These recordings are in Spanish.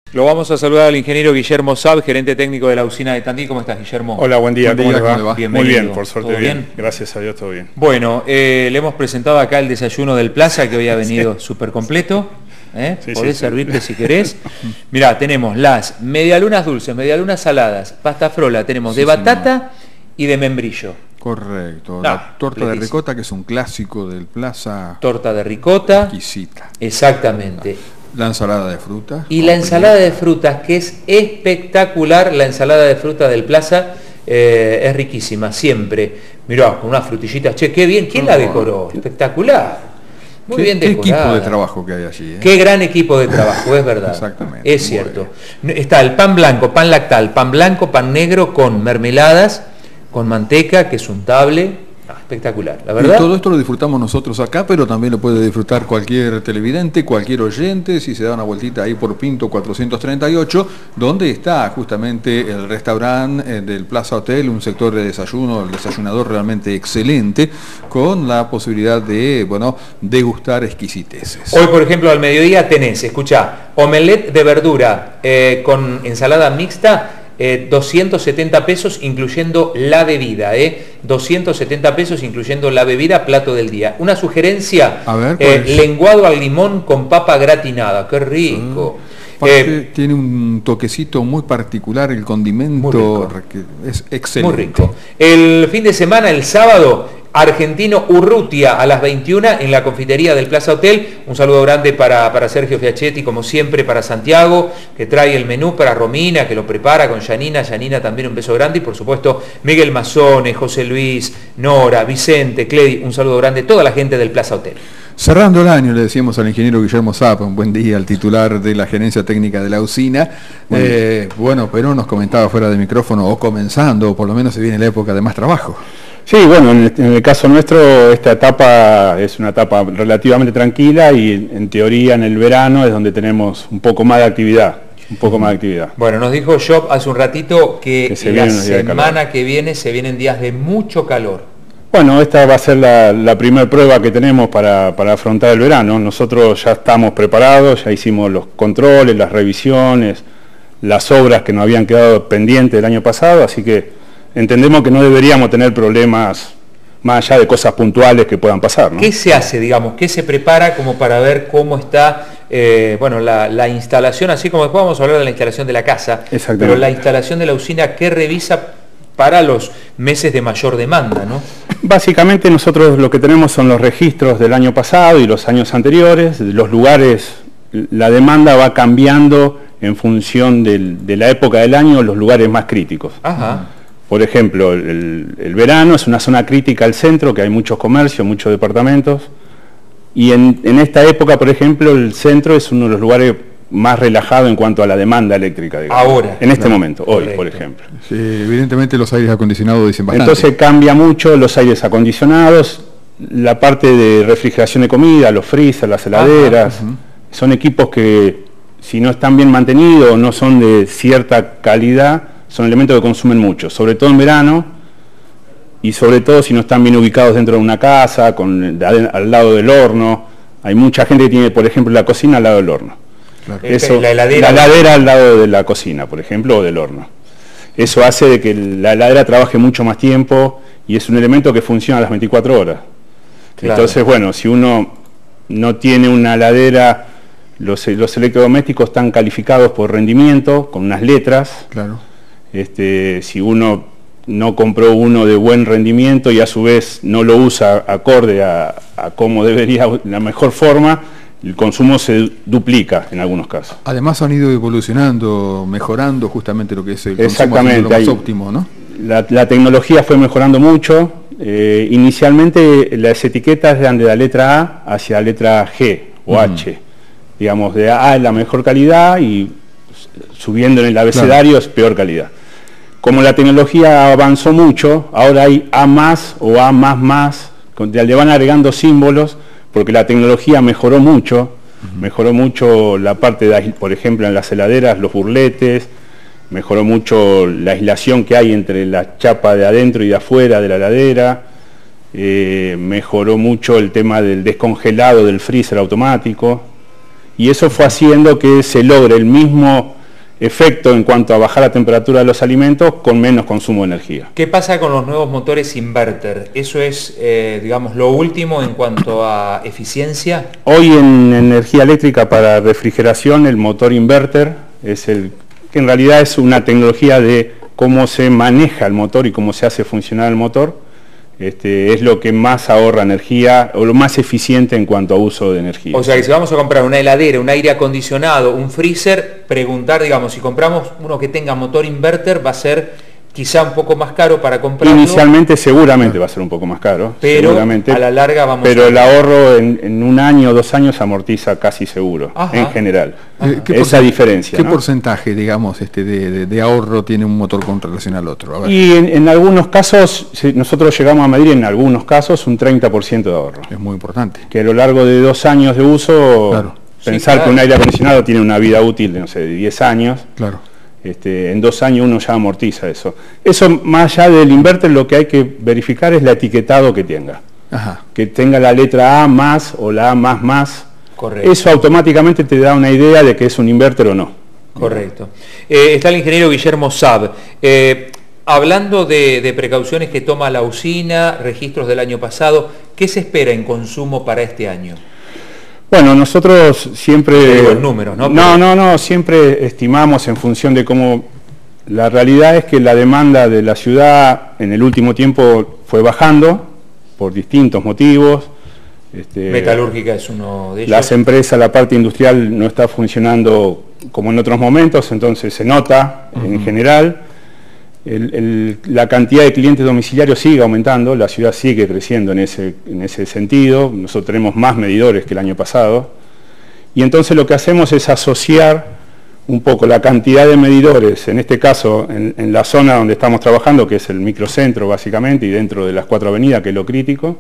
Lo vamos a saludar al ingeniero Guillermo Saab, gerente técnico de la usina de Tandil. ¿Cómo estás, Guillermo? Hola, buen día. ¿Cómo le va? Bienvenido. Muy bien, por suerte ¿Todo bien. Gracias a Dios, todo bien. Bueno, le hemos presentado acá el desayuno del Plaza, que hoy ha venido súper completo. Podés servirte si querés. Mirá, tenemos las medialunas dulces, medialunas saladas, pasta frola, tenemos de batata y de membrillo. Correcto, la torta de ricota, que es un clásico del Plaza. Torta de ricota. Exquisita. Exactamente. La ensalada de frutas. Y la ensalada de frutas, que es espectacular, la ensalada de frutas del Plaza, es riquísima, siempre. Mirá, con unas frutillitas, che, qué bien, ¿quién la decoró? Espectacular. Muy bien decorada. Qué equipo de trabajo que hay allí. Qué gran equipo de trabajo, es verdad. Exactamente. Es cierto. Está el pan blanco, pan lactal, pan blanco, pan negro con mermeladas, con manteca, que es untable. Espectacular, la verdad. Y todo esto lo disfrutamos nosotros acá, pero también lo puede disfrutar cualquier televidente, cualquier oyente, si se da una vueltita ahí por Pinto 438, donde está justamente el restaurante del Plaza Hotel, un sector de desayuno, el desayunador realmente excelente, con la posibilidad de, bueno, degustar exquisiteces. Hoy, por ejemplo, al mediodía tenés, escuchá, omelette de verdura con ensalada mixta, 270 pesos incluyendo la bebida, 270 pesos incluyendo la bebida, plato del día. Una sugerencia, a ver, lenguado al limón con papa gratinada, qué rico. Tiene un toquecito muy particular, el condimento es excelente. Muy rico. El fin de semana, el sábado, Argentino Urrutia a las 21 en la confitería del Plaza Hotel. Un saludo grande para Sergio Fiachetti, como siempre, para Santiago, que trae el menú, para Romina, que lo prepara con Yanina. Yanina también un beso grande. Y por supuesto, Miguel Mazone, José Luis, Nora, Vicente, Cledi, un saludo grande, toda la gente del Plaza Hotel. Cerrando el año, le decíamos al ingeniero Guillermo Saab, un buen día al titular de la gerencia técnica de la usina. Bueno, pero nos comentaba fuera de micrófono, o comenzando, o por lo menos se viene la época de más trabajo. Sí, bueno, en el caso nuestro, esta etapa es una etapa relativamente tranquila y en teoría en el verano es donde tenemos un poco más de actividad. Bueno, nos dijo Job hace un ratito que la semana que viene se vienen días de mucho calor. Bueno, esta va a ser la primera prueba que tenemos para afrontar el verano. Nosotros ya estamos preparados, ya hicimos los controles, las revisiones, las obras que nos habían quedado pendientes del año pasado, así que entendemos que no deberíamos tener problemas más allá de cosas puntuales que puedan pasar, ¿no? ¿Qué se hace, digamos? ¿Qué se prepara como para ver cómo está la instalación, así como después vamos a hablar de la instalación de la casa, pero la instalación de la usina, ¿qué revisa para los meses de mayor demanda, ¿no? Básicamente nosotros lo que tenemos son los registros del año pasado y los años anteriores. Los lugares, la demanda va cambiando en función de la época del año, los lugares más críticos. Ajá. Por ejemplo, el verano es una zona crítica al centro, que hay muchos comercios, muchos departamentos, y en esta época, por ejemplo, el centro es uno de los lugares más relajado en cuanto a la demanda eléctrica, digamos. Ahora. En este momento, hoy, por ejemplo. Sí, evidentemente los aires acondicionados dicen bastante. Entonces cambia mucho los aires acondicionados, la parte de refrigeración de comida, los freezers, las heladeras. Son equipos que, si no están bien mantenidos o no son de cierta calidad, son elementos que consumen mucho, sobre todo en verano, y sobre todo si no están bien ubicados dentro de una casa, al lado del horno. Hay mucha gente que tiene, por ejemplo, la cocina al lado del horno. Claro. Eso, la heladera al lado de la cocina, por ejemplo, o del horno. Eso hace de que la heladera trabaje mucho más tiempo y es un elemento que funciona a las 24 horas. Claro. Entonces, bueno, si uno no tiene una heladera, los electrodomésticos están calificados por rendimiento, con unas letras. Claro. Si uno no compró uno de buen rendimiento y a su vez no lo usa acorde a cómo debería, la mejor forma, el consumo se duplica en algunos casos. Además han ido evolucionando, mejorando justamente lo que es el consumo más óptimo, ¿no? La tecnología fue mejorando mucho. Inicialmente las etiquetas eran de la letra A hacia la letra G o H. Digamos, de A es la mejor calidad y subiendo en el abecedario es peor calidad. Como la tecnología avanzó mucho, ahora hay A más o A más, le van agregando símbolos, porque la tecnología mejoró mucho la parte de, por ejemplo, en las heladeras, los burletes, mejoró mucho la aislación que hay entre la chapa de adentro y de afuera de la heladera, mejoró mucho el tema del descongelado del freezer automático, y eso fue haciendo que se logre el mismo efecto en cuanto a bajar la temperatura de los alimentos con menos consumo de energía. ¿Qué pasa con los nuevos motores inverter? ¿Eso es, digamos, lo último en cuanto a eficiencia? Hoy en energía eléctrica para refrigeración el motor inverter es que en realidad es una tecnología de cómo se maneja el motor y cómo se hace funcionar el motor. Es lo que más ahorra energía o lo más eficiente en cuanto a uso de energía. O sea que si vamos a comprar una heladera, un aire acondicionado, un freezer, preguntar, digamos, si compramos uno que tenga motor inverter va a ser quizá un poco más caro para comprarlo. Inicialmente seguramente va a ser un poco más caro, pero a la larga vamos el ahorro en 1 año o 2 años amortiza casi seguro, en general. Esa diferencia. ¿Qué porcentaje, digamos, de ahorro tiene un motor con relación al otro? A ver. Y en algunos casos, nosotros llegamos a medir en algunos casos un 30% de ahorro. Es muy importante. Que a lo largo de 2 años de uso, pensar que un aire acondicionado tiene una vida útil de, no sé, de 10 años. Claro. En 2 años uno ya amortiza eso. Eso, más allá del inverter, lo que hay que verificar es el etiquetado que tenga. Ajá. Que tenga la letra A más o la A más. Correcto. Eso automáticamente te da una idea de que es un inverter o no. Correcto. Está el ingeniero Guillermo Saab. Hablando de precauciones que toma la usina, registros del año pasado, ¿qué se espera en consumo para este año? Bueno, nosotros siempre... Digo el número, ¿no? No, siempre estimamos en función de cómo... La realidad es que la demanda de la ciudad en el último tiempo fue bajando por distintos motivos. Metalúrgica es uno de ellos. Las empresas, la parte industrial no está funcionando como en otros momentos, entonces se nota en general. La cantidad de clientes domiciliarios sigue aumentando, la ciudad sigue creciendo en ese sentido. Nosotros tenemos más medidores que el año pasado. Y entonces lo que hacemos es asociar un poco la cantidad de medidores, en este caso en la zona donde estamos trabajando, que es el microcentro básicamente, y dentro de las 4 avenidas, que es lo crítico,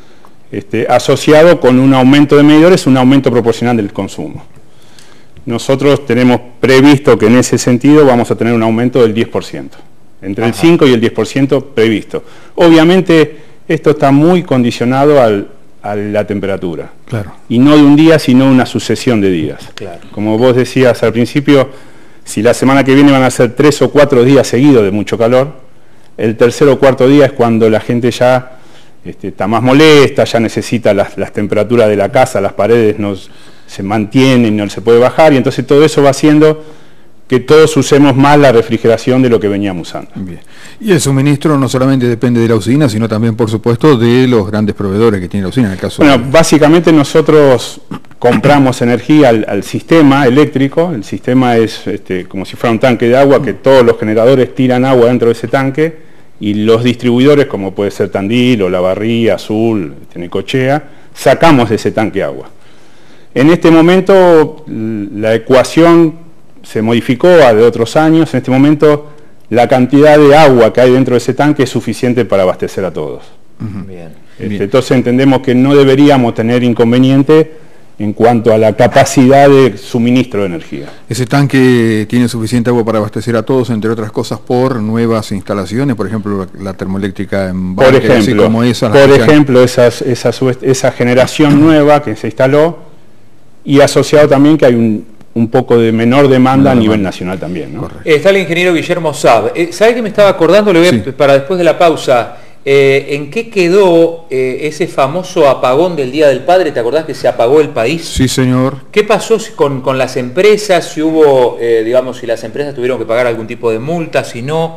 asociado con un aumento de medidores, un aumento proporcional del consumo. Nosotros tenemos previsto que en ese sentido vamos a tener un aumento del 10%. Entre el 5 y el 10% previsto. Obviamente esto está muy condicionado a la temperatura. Claro. Y no de un día, sino una sucesión de días. Claro. Como vos decías al principio, si la semana que viene van a ser 3 o 4 días seguidos de mucho calor, el tercer o cuarto día es cuando la gente ya está más molesta, ya necesita las temperaturas de la casa, las paredes no se mantienen, no se puede bajar, y entonces todo eso va haciendo que todos usemos más la refrigeración de lo que veníamos usando. Bien. Y el suministro no solamente depende de la usina, sino también, por supuesto, de los grandes proveedores que tiene la usina, en el caso básicamente nosotros compramos energía al sistema eléctrico. El sistema es como si fuera un tanque de agua, que todos los generadores tiran agua dentro de ese tanque, y los distribuidores, como puede ser Tandil o La Barría, Azul, Necochea, sacamos de ese tanque agua. En este momento la ecuación se modificó a de otros años. En este momento la cantidad de agua que hay dentro de ese tanque es suficiente para abastecer a todos. Bien. Entonces entendemos que no deberíamos tener inconveniente en cuanto a la capacidad de suministro de energía. Ese tanque tiene suficiente agua para abastecer a todos, entre otras cosas, por nuevas instalaciones, por ejemplo, la termoeléctrica en Banque, así como esa. Por ejemplo, esa generación nueva que se instaló, y asociado también que hay un poco de menor demanda a nivel nacional también, ¿no? Está el ingeniero Guillermo Saab. ¿Sabe que me estaba acordando? Le voy para después de la pausa. ¿En qué quedó ese famoso apagón del Día del Padre? ¿Te acordás que se apagó el país? Sí, señor. ¿Qué pasó con las empresas? Si hubo, digamos, si las empresas tuvieron que pagar algún tipo de multa, si no.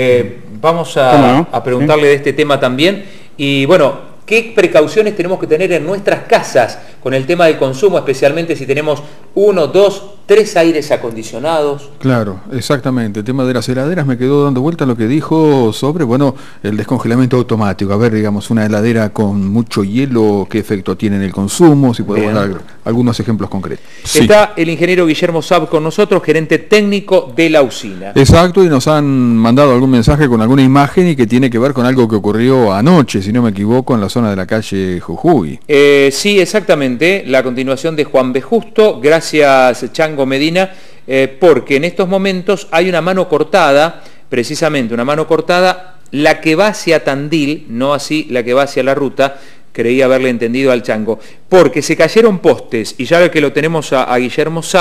Vamos a preguntarle de este tema también. Y bueno, ¿qué precauciones tenemos que tener en nuestras casas con el tema del consumo, especialmente si tenemos 1, 2, 3 aires acondicionados? Claro, exactamente. El tema de las heladeras, me quedó dando vuelta lo que dijo sobre, bueno, el descongelamiento automático. A ver, digamos, una heladera con mucho hielo, ¿qué efecto tiene en el consumo? Si podemos dar algunos ejemplos concretos. Sí. Está el ingeniero Guillermo Saab con nosotros, gerente técnico de la usina. Exacto, y nos han mandado algún mensaje con alguna imagen y que tiene que ver con algo que ocurrió anoche, si no me equivoco, en la zona de la calle Jujuy. Sí, exactamente. La continuación de Juan B. Justo, gracias Chango Medina, porque en estos momentos hay una mano cortada, precisamente una mano cortada, la que va hacia Tandil, no así la que va hacia la ruta. Creí haberle entendido al Chango, porque se cayeron postes, y ya que lo tenemos a Guillermo Saab,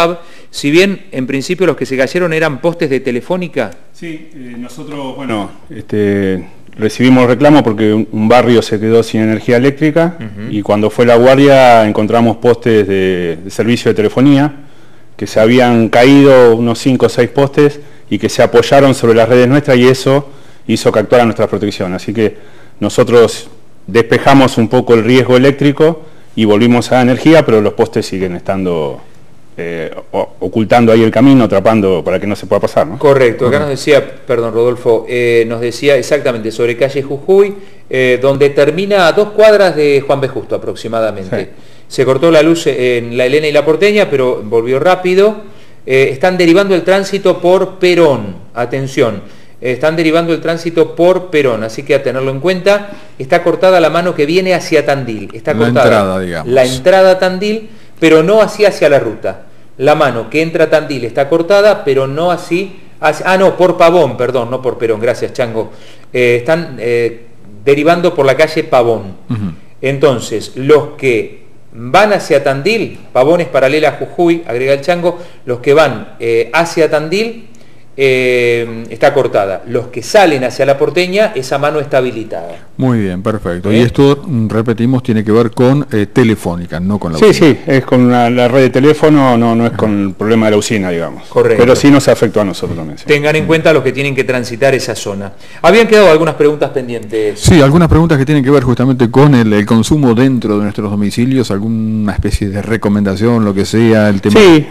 Si bien en principio los que se cayeron eran postes de Telefónica. Sí, nosotros, bueno, recibimos reclamo porque un barrio se quedó sin energía eléctrica y cuando fue la guardia encontramos postes de servicio de telefonía que se habían caído, unos 5 o 6 postes, y que se apoyaron sobre las redes nuestras, y eso hizo que actuara nuestra protección. Así que nosotros despejamos un poco el riesgo eléctrico y volvimos a la energía, pero los postes siguen estando ocultando ahí el camino, atrapando para que no se pueda pasar, ¿no? Correcto, acá nos decía, perdón Rodolfo, nos decía exactamente sobre calle Jujuy, donde termina a 2 cuadras de Juan B. Justo aproximadamente. Sí. Se cortó la luz en la Elena y la Porteña, pero volvió rápido. Están derivando el tránsito por Perón, atención, están derivando el tránsito por Perón, así que a tenerlo en cuenta. Está cortada la mano que viene hacia Tandil, está cortada la entrada, digamos. La entrada a Tandil, pero no así hacia la ruta. La mano que entra a Tandil está cortada, pero no así, no, por Pavón, perdón, no por Perón, gracias Chango. Están derivando por la calle Pavón. Entonces, los que van hacia Tandil, Pavón es paralela a Jujuy, agrega el Chango, los que van hacia Tandil está cortada. Los que salen hacia la Porteña, esa mano está habilitada. Muy bien, perfecto. Y esto, repetimos, tiene que ver con Telefónica, no con la usina. Sí, es con la red de teléfono, no es con el problema de la usina, digamos. Correcto. Pero sí nos afectó a nosotros también. Sí. Tengan en cuenta los que tienen que transitar esa zona. Habían quedado algunas preguntas pendientes. Sí, algunas preguntas que tienen que ver justamente con el consumo dentro de nuestros domicilios, alguna especie de recomendación, lo que sea, el tema. Sí,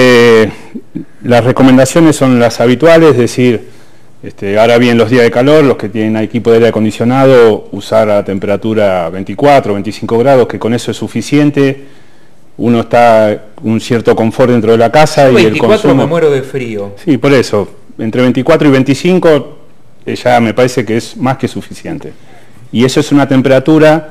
las recomendaciones son las habituales, es decir, ahora bien los días de calor, los que tienen equipo de aire acondicionado, usar a temperatura 24, 25 grados, que con eso es suficiente. Uno está un cierto confort dentro de la casa. Yo y 24 el consumo, me muero de frío. Sí, por eso, entre 24 y 25 ya me parece que es más que suficiente. Y eso es una temperatura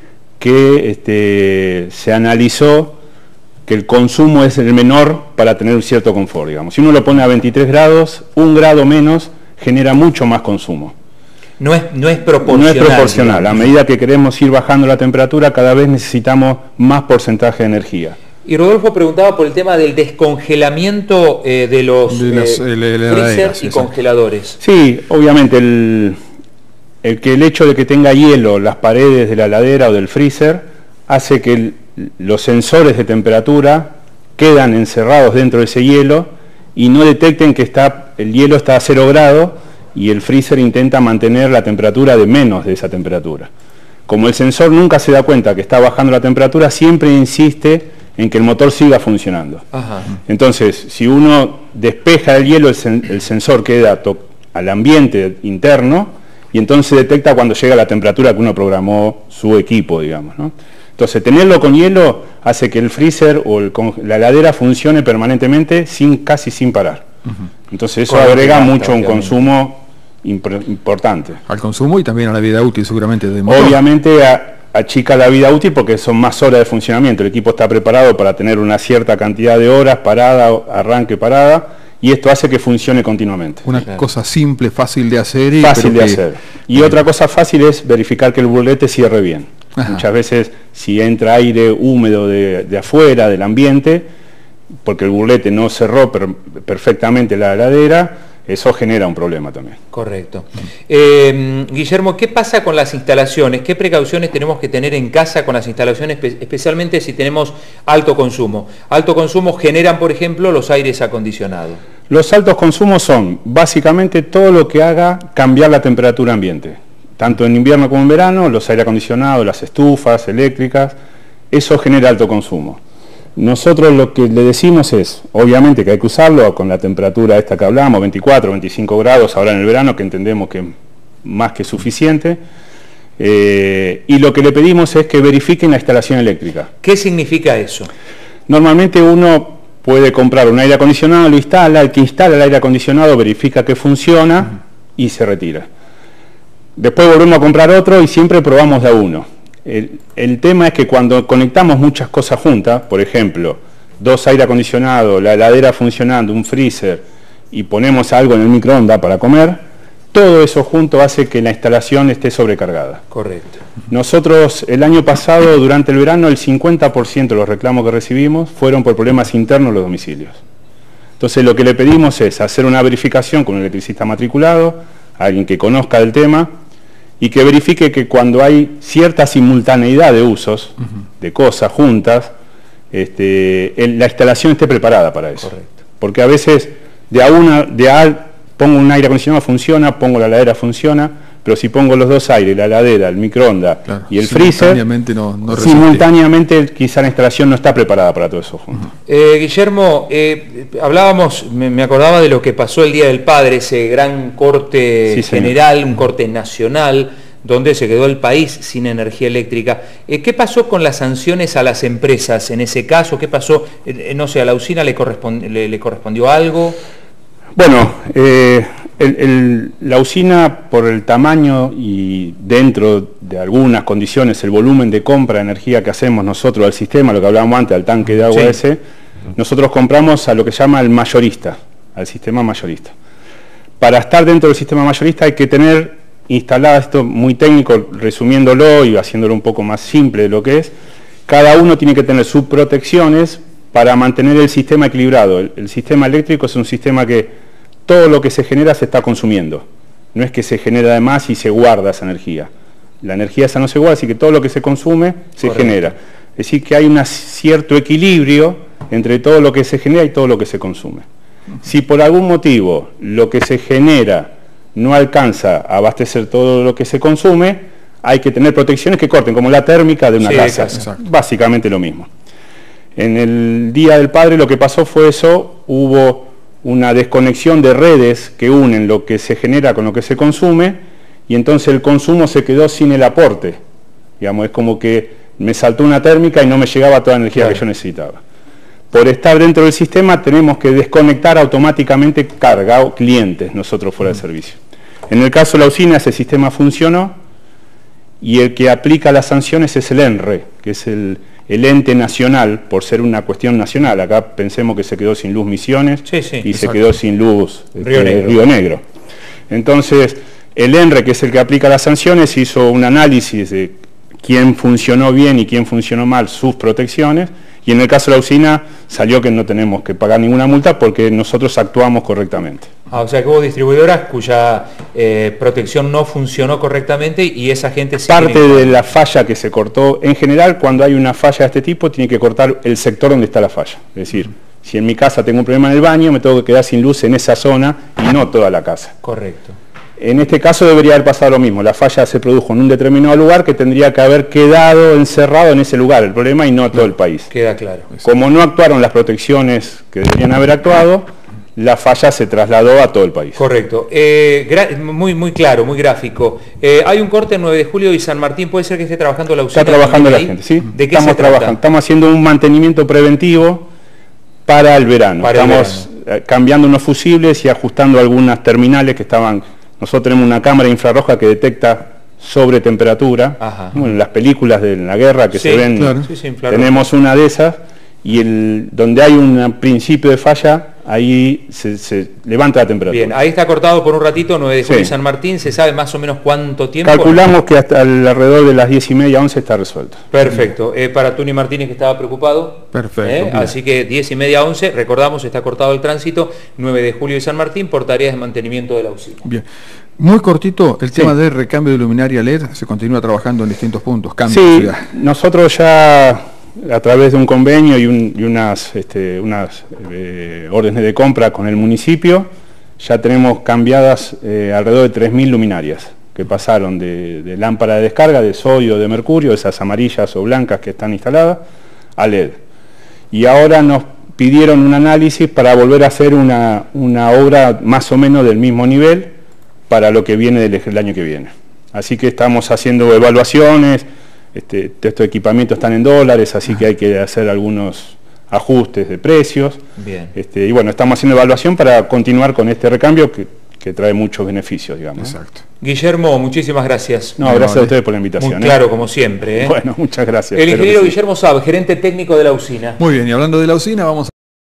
que se analizó que el consumo es el menor para tener un cierto confort, digamos. Si uno lo pone a 23 grados, 1 grado menos genera mucho más consumo. No es proporcional. No es proporcional. A medida que queremos ir bajando la temperatura, cada vez necesitamos más porcentaje de energía. Y Rodolfo preguntaba por el tema del descongelamiento de los freezer y congeladores. Sí, obviamente el hecho de que tenga hielo las paredes de la heladera o del freezer hace que los sensores de temperatura quedan encerrados dentro de ese hielo y no detecten que el hielo está a 0 grados y el freezer intenta mantener la temperatura de menos de esa temperatura. Como el sensor nunca se da cuenta que está bajando la temperatura, siempre insiste en que el motor siga funcionando. Ajá. Entonces, si uno despeja el hielo, el sensor queda al ambiente interno y entonces detecta cuando llega la temperatura que uno programó su equipo, digamos, ¿no? Entonces, tenerlo con hielo hace que el freezer o la heladera funcione permanentemente casi sin parar. Entonces, eso agrega mucho un consumo importante. Al consumo y también a la vida útil, seguramente. Obviamente, achica la vida útil porque son más horas de funcionamiento. El equipo está preparado para tener una cierta cantidad de horas, parada, arranque, parada, y esto hace que funcione continuamente. Una cosa simple, fácil de hacer. Y otra cosa fácil es verificar que el burlete cierre bien. Ajá. Muchas veces si entra aire húmedo de afuera, del ambiente, porque el burlete no cerró perfectamente la heladera, eso genera un problema también. Correcto. Guillermo, ¿qué pasa con las instalaciones? ¿Qué precauciones tenemos que tener en casa con las instalaciones, especialmente si tenemos alto consumo? Alto consumo generan, por ejemplo, los aires acondicionados. Los altos consumos son básicamente todo lo que haga cambiar la temperatura ambiente. Tanto en invierno como en verano, los aire acondicionados, las estufas eléctricas, eso genera alto consumo. Nosotros lo que le decimos es, obviamente que hay que usarlo con la temperatura esta que hablamos, 24, 25 grados ahora en el verano, que entendemos que es más que suficiente, y lo que le pedimos es que verifiquen la instalación eléctrica. ¿Qué significa eso? Normalmente uno puede comprar un aire acondicionado, lo instala, el que instala el aire acondicionado verifica que funciona y se retira. Después volvemos a comprar otro y siempre probamos de a uno. El tema es que cuando conectamos muchas cosas juntas, por ejemplo, 2 aire acondicionados, la heladera funcionando, un freezer, y ponemos algo en el microondas para comer, todo eso junto hace que la instalación esté sobrecargada. Correcto. Nosotros el año pasado, durante el verano, el 50% de los reclamos que recibimos fueron por problemas internos en los domicilios. Entonces lo que le pedimos es hacer una verificación con un electricista matriculado, alguien que conozca del tema, y que verifique que cuando hay cierta simultaneidad de usos, de cosas juntas, la instalación esté preparada para eso. Correcto. Porque a veces pongo un aire acondicionado, funciona, pongo la heladera, funciona, pero si pongo los dos aires, la heladera, el microondas y el freezer, simultáneamente quizá la instalación no está preparada para todo eso junto. Guillermo, hablábamos, me acordaba de lo que pasó el Día del Padre, ese gran corte general, un corte nacional, donde se quedó el país sin energía eléctrica. ¿Qué pasó con las sanciones a las empresas en ese caso? ¿Qué pasó? No sé, ¿a la usina le correspondió algo? Bueno, la usina, por el tamaño y dentro de algunas condiciones, el volumen de compra de energía que hacemos nosotros al sistema, lo que hablábamos antes, al tanque de agua ese, nosotros compramos a lo que se llama el mayorista, al sistema mayorista. Para estar dentro del sistema mayorista hay que tener instalada, esto muy técnico, resumiéndolo y haciéndolo un poco más simple de lo que es, cada uno tiene que tener sus protecciones para mantener el sistema equilibrado. El sistema eléctrico es un sistema que todo lo que se genera se está consumiendo. No es que se genera de más y se guarda esa energía. La energía esa no se guarda, así que todo lo que se consume se genera. Es decir, que hay un cierto equilibrio entre todo lo que se genera y todo lo que se consume. Si por algún motivo lo que se genera no alcanza a abastecer todo lo que se consume, hay que tener protecciones que corten, como la térmica de una casa. Básicamente lo mismo. En el Día del Padre lo que pasó fue eso, hubo una desconexión de redes que unen lo que se genera con lo que se consume, y entonces el consumo se quedó sin el aporte. Digamos, es como que me saltó una térmica y no me llegaba toda la energía que yo necesitaba. Por estar dentro del sistema tenemos que desconectar automáticamente carga o clientes nosotros fuera de servicio. En el caso de la usina ese sistema funcionó y el que aplica las sanciones es el ENRE, que es el ente nacional, por ser una cuestión nacional. Acá pensemos que se quedó sin luz Misiones y se quedó sin luz Río Negro. Entonces, el ENRE, que es el que aplica las sanciones, hizo un análisis de quién funcionó bien y quién funcionó mal sus protecciones, y en el caso de la usina salió que no tenemos que pagar ninguna multa porque nosotros actuamos correctamente. O sea que hubo distribuidoras cuya protección no funcionó correctamente y esa gente... Parte de la falla que se cortó, en general cuando hay una falla de este tipo tiene que cortar el sector donde está la falla. Es decir, si en mi casa tengo un problema en el baño, me tengo que quedar sin luz en esa zona y no toda la casa. Correcto. En este caso debería haber pasado lo mismo, la falla se produjo en un determinado lugar que tendría que haber quedado encerrado en ese lugar, el problema, y no todo el país. Queda claro. Como no actuaron las protecciones que deberían haber actuado, la falla se trasladó a todo el país. Correcto. Muy claro, muy gráfico. Hay un corte en 9 de julio y San Martín, ¿puede ser que esté trabajando la usina? Está trabajando la gente, ¿sí? ¿De qué se trata? Estamos haciendo un mantenimiento preventivo para el verano. Estamos cambiando unos fusibles y ajustando algunas terminales que estaban... Nosotros tenemos una cámara infrarroja que detecta sobretemperatura. Bueno, en las películas de la guerra que se ven, tenemos una de esas, y donde hay un principio de falla, ahí se levanta la temperatura. Bien, ahí está cortado por un ratito, 9 de julio y San Martín. ¿Se sabe más o menos cuánto tiempo? Calculamos que hasta alrededor de las 10:30, 11 está resuelto. Perfecto. Para Tuni Martínez, que estaba preocupado. Perfecto. Así que 10:30, 11, recordamos, está cortado el tránsito, 9 de julio y San Martín, por tareas de mantenimiento de la usina. Bien. Muy cortito, el tema de recambio de luminaria LED se continúa trabajando en distintos puntos. Nosotros ya... a través de un convenio y unas órdenes de compra con el municipio, ya tenemos cambiadas alrededor de 3.000 luminarias, que pasaron de lámpara de descarga, de sodio, de mercurio, esas amarillas o blancas que están instaladas, a LED. Y ahora nos pidieron un análisis para volver a hacer una obra más o menos del mismo nivel para lo que viene del año que viene. Así que estamos haciendo evaluaciones. Estos equipamientos están en dólares, así que hay que hacer algunos ajustes de precios. Bien. Y bueno, estamos haciendo evaluación para continuar con este recambio que trae muchos beneficios, digamos. Exacto. Guillermo, muchísimas gracias. No, gracias a ustedes por la invitación. Muy claro, como siempre. Bueno, muchas gracias. El ingeniero Guillermo Saab, gerente técnico de la usina. Muy bien, y hablando de la usina, vamos a...